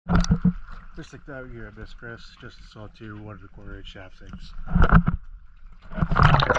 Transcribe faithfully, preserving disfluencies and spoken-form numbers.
Just like that here, Miss Chris. Just saw two one and a quarter inch shaft sinks.